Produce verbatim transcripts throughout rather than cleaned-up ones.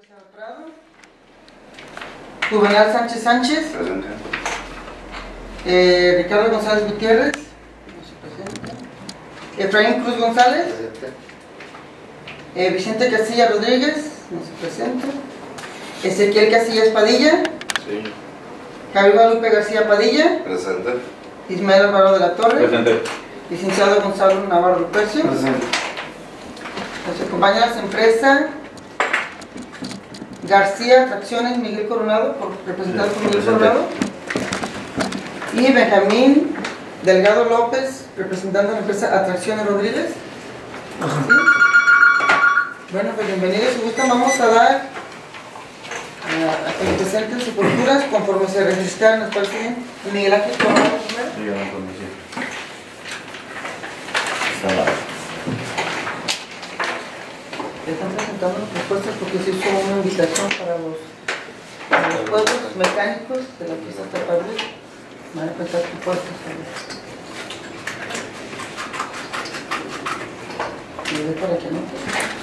Prado. Juvenal Sánchez Sánchez. Presente. Eh, Ricardo González Gutiérrez. No se presenta. Efraín Cruz González. Presente. Eh, Vicente Castilla Rodríguez. No se presenta. Ezequiel Casillas Padilla. Sí. Javier Guadalupe García Padilla. Presente. Ismael Alvaro de la Torre. Presente. Licenciado Gonzalo Navarro Rupercio. Presente. Nos acompaña la empresa García Atracciones Miguel Coronado, por, representado por Miguel Presente. Coronado. Y Benjamín Delgado López, representando a la empresa Atracciones Rodríguez. ¿Sí? Bueno, pues bienvenidos. Si gustan, vamos a dar a, a que nos presenten sus posturas conforme se registraron. ¿Nos parece bien? Miguel Ángel Coronado primero. Dígame con eso. Está mal. Están presentando las propuestas porque se hizo una invitación para los, para los juegos mecánicos de la pieza Taparril. Van a presentar propuestas. ¿Y de para qué no?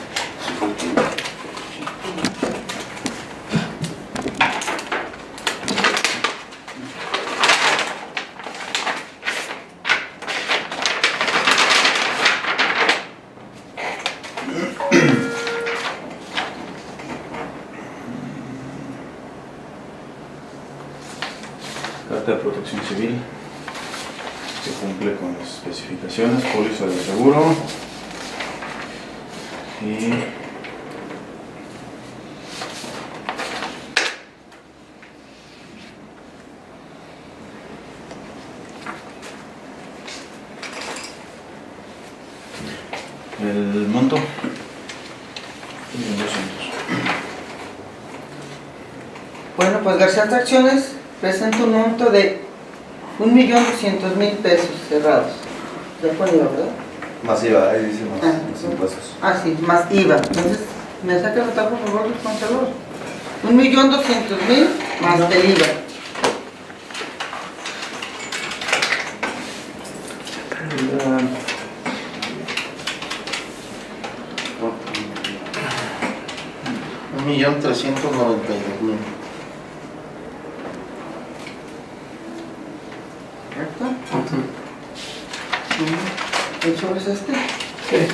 Carta de protección civil, se cumple con las especificaciones, póliza de seguro y el monto un millón doscientos. Bueno, pues García Atracciones presenta un monto de un millón doscientos mil pesos cerrados. Ya con I V A, ¿verdad? Más I V A, ahí dice más, Ah, más impuestos. Ah, sí, más I V A. Entonces, ¿me saca notar por favor los contadores? Un millón doscientos mil más el I V A. Un millón trescientos noventa y dos mil. ¿Correcto? ¿El sobre es este? Sí.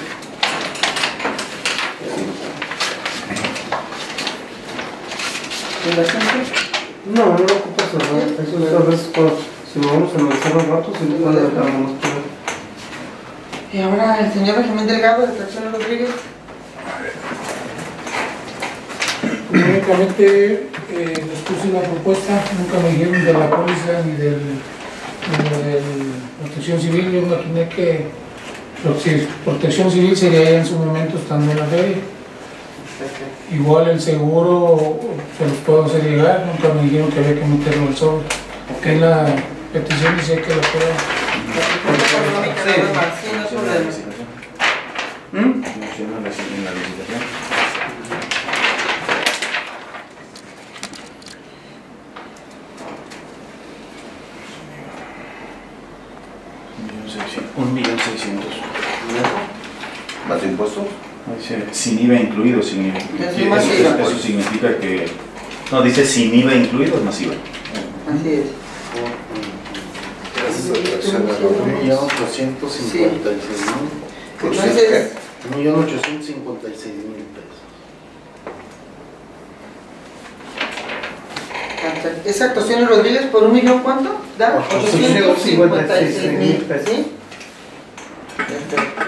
¿El asiento? No, no lo ocupa cerrar. Eso es a veces para, si lo vamos a analizar un rato, si le puede dejar más poder. Y ahora el señor Benjamín Delgado de Atracciones Rodríguez. Únicamente eh, les puse una propuesta, nunca me dijeron de la póliza ni del ni de protección civil. Yo imaginé que prote- protección civil sería ya en su momento estando en la feria. Igual el seguro se los puedo hacer llegar, nunca me dijeron que había que meterlo al sobre. Que en la petición dice que lo pueda. Sí, no hay problema. ¿Mm? Funciona la en la licitación. Un millón seiscientos. ¿Más impuestos? Dice sin I V A incluido. Sin, Es sí, más eso, I V A. eso- eso significa que. No, dice sin I V A incluido es más I V A. Así es. Un millón ochocientos cincuenta y seis mil. Entonces, Un millón ochocientos cincuenta y seis mil pesos. esa actuación en Rodríguez por un millón, ¿cuánto? ¿Da? ochocientos cincuenta y seis mil pesos. ¿Sí? Perfecto.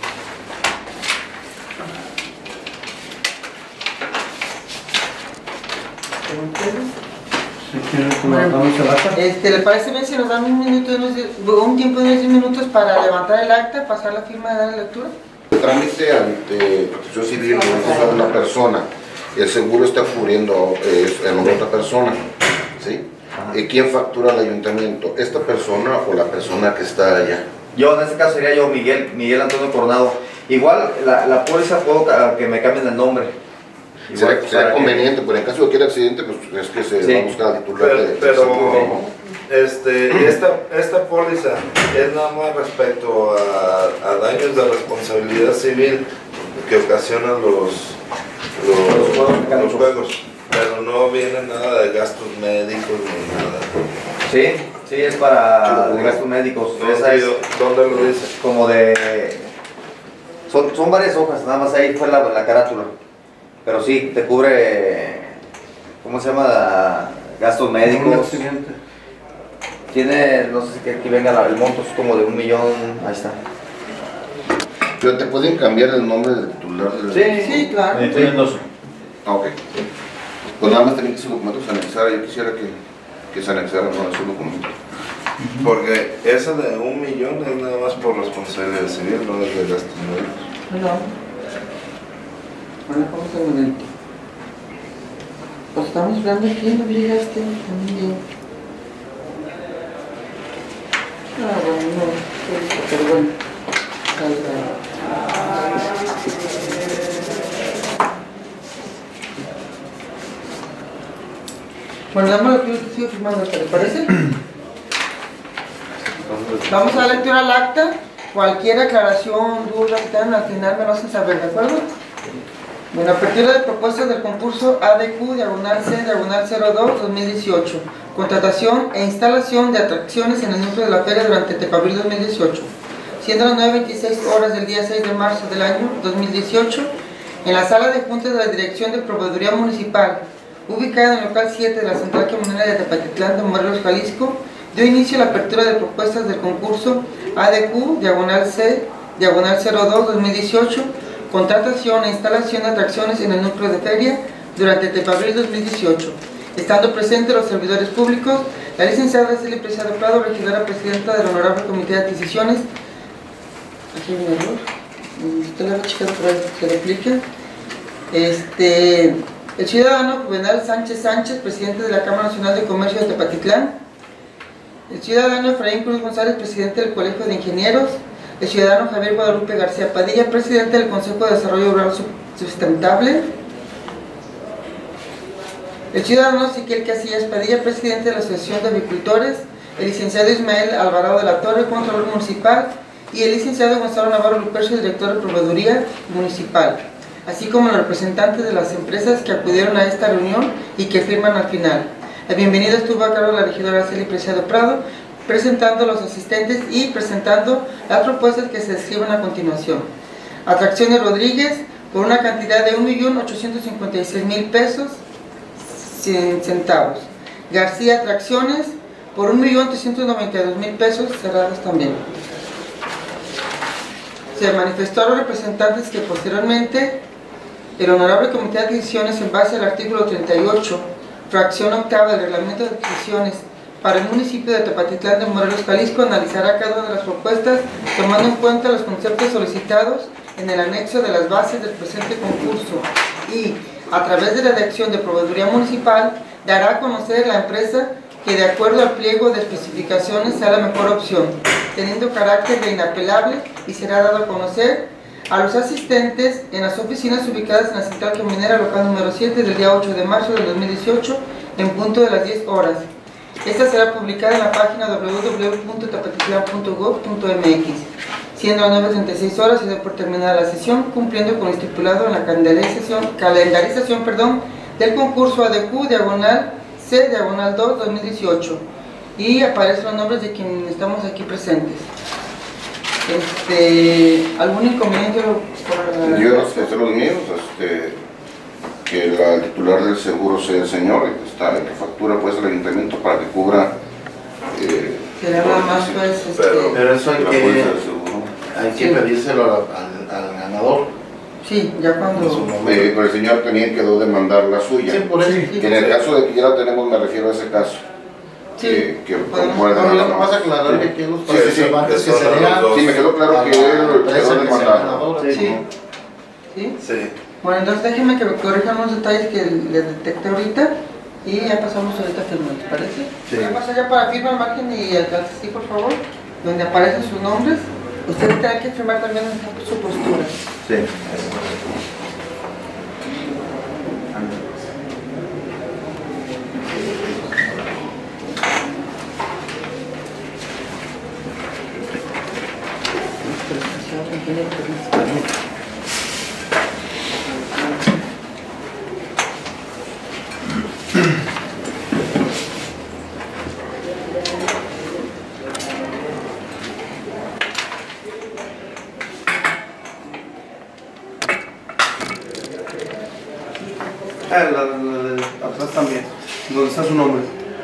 Si quieren, comentamos el acta. Este, ¿le parece bien si nos dan un minuto, de unos diez- un tiempo de unos diez minutos para levantar el acta, pasar la firma y dar la lectura? El trámite ante protección civil es una persona. El seguro está cubriendo eh, el nombre de otra persona. ¿Sí? ¿Y quién factura al ayuntamiento? ¿Esta persona o la persona que está allá? Yo en este caso sería yo, Miguel, Miguel Antonio Coronado. Igual la, la póliza puedo ca- que me cambien el nombre. Será, Igual, será para que- conveniente, pero en caso de cualquier accidente, pues es que se Sí. va a buscar al titular Pero, de pero seguro, ¿no? este, esta, esta póliza es nada más respecto a, a daños de responsabilidad civil que ocasionan los, Los, Los juegos los mecánicos. juegos. Pero no viene nada de gastos médicos ni nada. Sí, sí, es para gastos médicos. Esa es ¿Dónde lo dice? como de... Son, son varias hojas, nada más ahí fue la, la carátula. Pero sí, te cubre, ¿cómo se llama? Gastos Un médicos. accidente. Tiene, no sé si que aquí venga la- el monto, es como de un millón, ahí está. Pero te pueden cambiar el nombre del titular del... Sí, Sí, claro. Ahí tienen dos. Ah, ok. Pues nada más tienen que esos documentos se anexar. Yo quisiera que, que se anexaran ¿no? esos documentos. Porque ese de un millón es nada más por responsabilidad civil, no es de gastos médicos. Bueno, bueno, ¿cómo se momento? Pues estamos hablando aquí, no llegaste también. Ah, bueno, no, pero bueno. Bueno, dame lo que yo te sigo firmando, ¿te parece? Vamos a dar lectura al acta. Cualquier aclaración, duda que tengan al final me lo hacen saber, ¿de acuerdo? Bueno, apertura de propuestas del concurso A D Q, diagonal C, diagonal cero dos, dos mil dieciocho. Contratación e instalación de atracciones en el núcleo de la feria durante Tepabril dos mil dieciocho. Siendo las nueve veintiséis horas del día seis de marzo del año dos mil dieciocho, en la sala de juntas de la Dirección de Proveeduría Municipal, ubicada en el local siete de la Central Camionera de Tepatitlán de Morelos, Jalisco, dio inicio a la apertura de propuestas del concurso A D Q, diagonal C, diagonal cero dos, dos mil dieciocho, contratación e instalación de atracciones en el núcleo de feria durante Tepabril dos mil dieciocho, estando presentes los servidores públicos, la licenciada Araceli Preciado Prado, regidora presidenta del Honorable Comité de Adquisiciones. Aquí hay un error, usted lo ha checado por ahí, se le aplica. Este, el ciudadano Juvenal Sánchez Sánchez, presidente de la Cámara Nacional de Comercio de Tepatitlán. El ciudadano Efraín Cruz González, presidente del Colegio de Ingenieros. El ciudadano Javier Guadalupe García Padilla, presidente del Consejo de Desarrollo Rural Sustentable. El ciudadano Ezequiel Casillas Padilla, presidente de la Asociación de Avicultores. El licenciado Ismael Alvarado de la Torre, controlador municipal. Y el licenciado Gonzalo Navarro Lupercio, director de Proveeduría Municipal. Así como los representantes de las empresas que acudieron a esta reunión y que firman al final. La bienvenida estuvo a cargo de la regidora Araceli Preciado Prado, presentando a los asistentes y presentando las propuestas que se describen a continuación. Atracciones Rodríguez, por una cantidad de un millón ochocientos cincuenta y seis mil pesos, cien centavos. García Atracciones, por un millón trescientos noventa y dos mil pesos, cerradas también. Se manifestó a los representantes que posteriormente el Honorable Comité de Adquisiciones, en base al artículo treinta y ocho, fracción octava del Reglamento de Adquisiciones para el municipio de Tepatitlán de Morelos, Jalisco, analizará cada una de las propuestas tomando en cuenta los conceptos solicitados en el anexo de las bases del presente concurso y, a través de la Dirección de Proveeduría Municipal, dará a conocer la empresa que, de acuerdo al pliego de especificaciones, sea la mejor opción, teniendo carácter de inapelable, y será dado a conocer a los asistentes en las oficinas ubicadas en la Central Camionera local número siete del día ocho de marzo del dos mil dieciocho en punto de las diez horas. Esta será publicada en la página doble u doble u doble u punto tepatitlán punto gob punto m x. Siendo las nueve treinta y seis horas, se da por terminada la sesión, cumpliendo con lo estipulado en la calendarización, calendarización perdón, del concurso A D Q, diagonal C, diagonal dos, dos mil dieciocho. Y aparecen los nombres de quienes estamos aquí presentes. Este, ¿algún inconveniente por la... Yo, este, los míos, este, que la titular del seguro sea el señor, y que, está, que factura pues el ayuntamiento para que cubra... Eh, Será nada más pues, este... Pero- Pero eso hay la que, póliza del seguro. hay que Sí. pedírselo al, al, al ganador. Sí, ya En su cuando... momento. Eh, pero el señor también quedó de mandar la suya. Sí, por eso. Sí. Que en el caso de que ya la tenemos, me refiero a ese caso. Sí, que, que podemos- concuerda Bueno, nada lo que más. pasa es aclarar que aquí los Sí, sí, sí, participantes que que son serían los dos. Sí, me quedó claro que a la él empresa quedó de que sea mandar. ganadora. Sí. Sí. ¿Sí? Sí. Bueno, entonces déjenme que me corrijan unos detalles que les detecté ahorita y ya pasamos ahorita a firmar, ¿te parece? Sí. Voy a pasar ya para firma, margen y el sí, por favor, donde aparecen sus nombres. Ustedes tendrán que firmar también su postura. Sí. Ah, la, la, la de atrás también, donde está su nombre.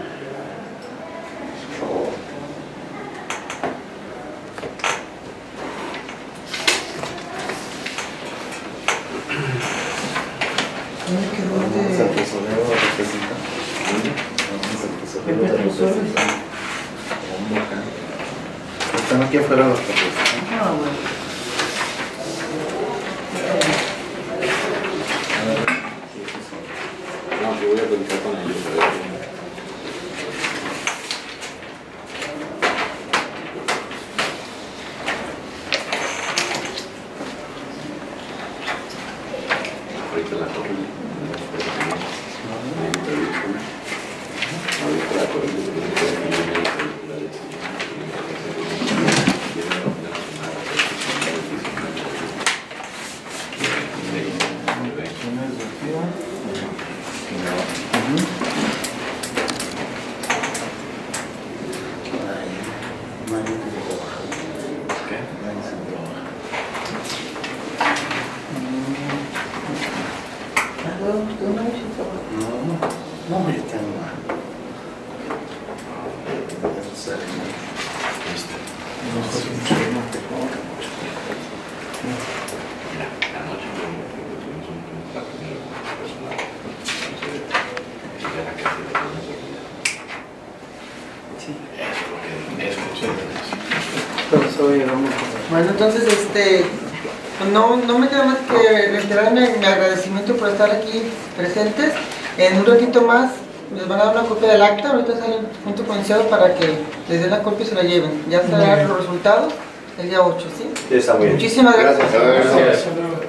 Están aquí afuera los papeles. Ah, bueno. No, yo voy a contar con ellos. Ahorita la corren. Ahorita la corren. No, hombre, está mal. Bueno, entonces, este, no, no me queda más que reiterarme mi agradecimiento por estar aquí presentes. En un ratito más les van a dar una copia del acta, ahorita salen junto con el licenciado para que les den la copia y se la lleven. Ya estarán los resultados el día ocho, ¿sí? Sí, está muy bien. Muchísimas gracias. Gracias. Hasta luego.